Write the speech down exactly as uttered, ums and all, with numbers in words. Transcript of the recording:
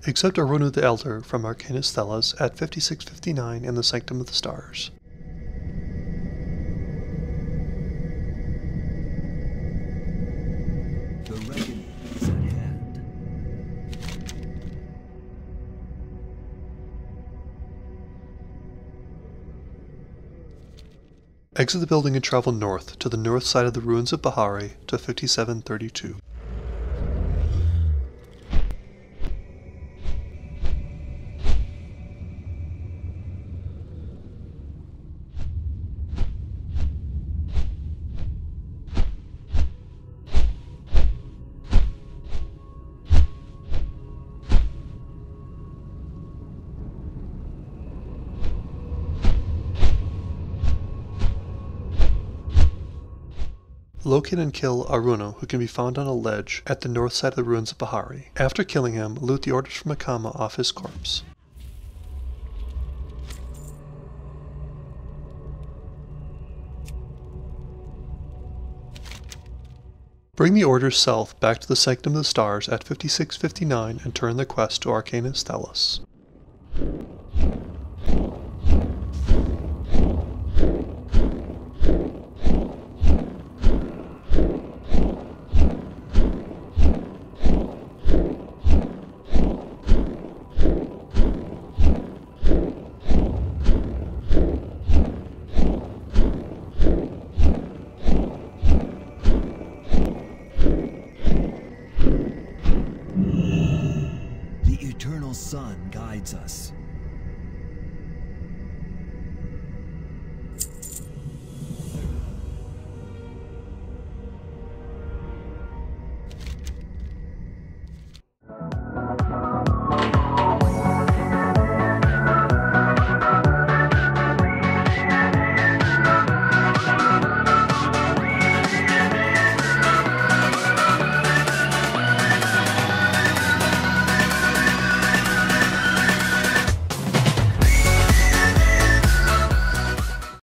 Accept ORONU the Elder from ARCANIST THELIS at fifty-six fifty-nine in the Sanctum of the Stars. The reckoning is at hand. Exit the building and travel north to the north side of the Ruins of Baa'ri to fifty-seven thirty-two. Locate and kill ORONU, who can be found on a ledge at the north side of the Ruins of Baa'ri. After killing him, loot the Orders from Akama off his corpse. Bring the Orders south back to the Sanctum of the Stars at fifty-six fifty-nine and turn the quest to ARCANIST THELIS. The eternal sun guides us.